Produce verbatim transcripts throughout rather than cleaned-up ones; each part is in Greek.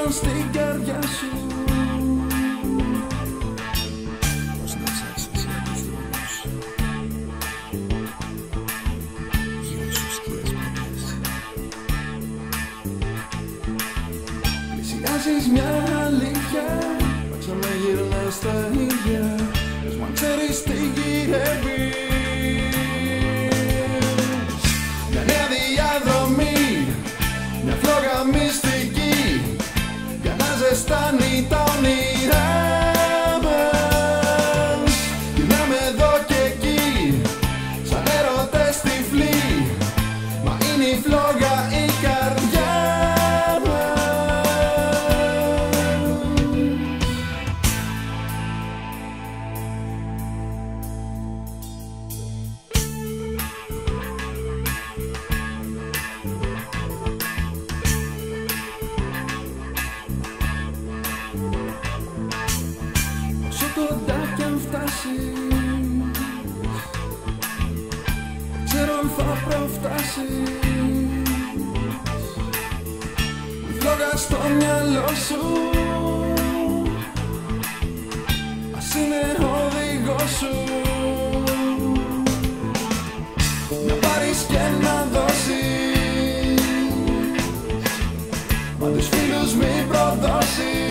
στην καρδιά σου. Πώς να ψάξεις για τους δρόμους, γύρω σου σκιές πονές. Πλησιάζεις μια αλήθεια, μα ξαναγυρνάς στα ίδια. Πες μου αν ξέρεις τι γυρεύεις. Μια νέα διαδρομή, μια φλόγα μυστική, για να ζεστάνει τα όνειρά μας. Γυρνάμε εδώ και εκεί, σαν έρωτες τυφλοί, μα είναι η φλόγα η καρδιά μας. Όσο κοντά κι αν φτάσεις, ξέρω αν θα προφτάσεις. Η φλόγα στο μυαλό σου, ας είναι οδηγός σου. Να πάρεις και να δώσεις, μα τους φίλους μη προδώσεις.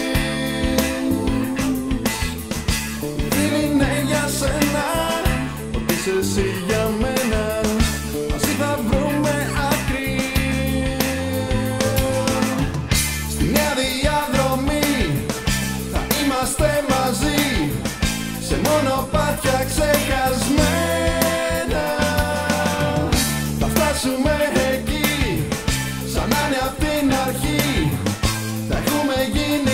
Είσαι εσύ για μένα, μαζί θα βρούμε άκρη. Στη νέα διαδρομή θα είμαστε μαζί, σε μονοπάτια ξεχασμένα. Θα φτάσουμε εκεί, σαν να είναι απ' την αρχή. Θα έχουμε γίνει